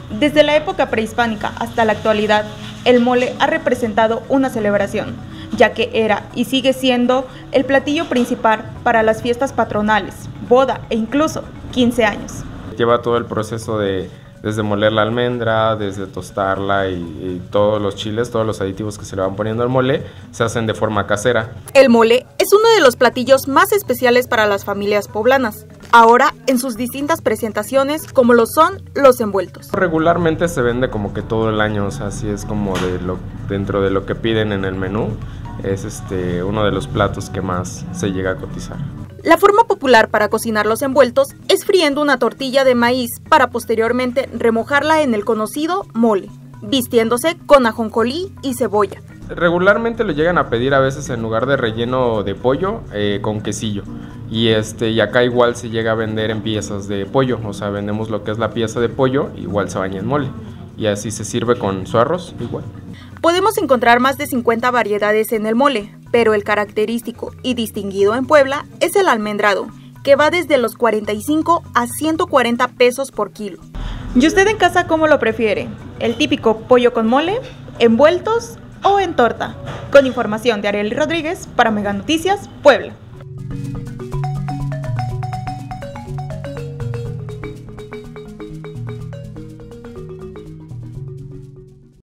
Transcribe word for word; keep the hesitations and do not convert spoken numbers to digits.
Desde la época prehispánica hasta la actualidad, el mole ha representado una celebración, ya que era y sigue siendo el platillo principal para las fiestas patronales, boda e incluso quince años. Lleva todo el proceso de desde moler la almendra, desde tostarla y, y todos los chiles, todos los aditivos que se le van poniendo al mole, se hacen de forma casera. El mole es uno de los platillos más especiales para las familias poblanas, ahora en sus distintas presentaciones como lo son los envueltos. Regularmente se vende como que todo el año, o sea, así es como de lo, dentro de lo que piden en el menú, es este uno de los platos que más se llega a cotizar. La forma popular para cocinar los envueltos es friendo una tortilla de maíz para posteriormente remojarla en el conocido mole, vistiéndose con ajonjolí y cebolla. Regularmente lo llegan a pedir a veces en lugar de relleno de pollo eh, con quesillo y este y acá igual se llega a vender en piezas de pollo, o sea, vendemos lo que es la pieza de pollo, igual se baña en mole y así se sirve con su arroz igual. Podemos encontrar más de cincuenta variedades en el mole, pero el característico y distinguido en Puebla es el almendrado, que va desde los cuarenta y cinco a ciento cuarenta pesos por kilo. ¿Y usted en casa cómo lo prefiere? ¿El típico pollo con mole, envueltos o en torta? Con información de Ariel Rodríguez para Mega Noticias, Puebla.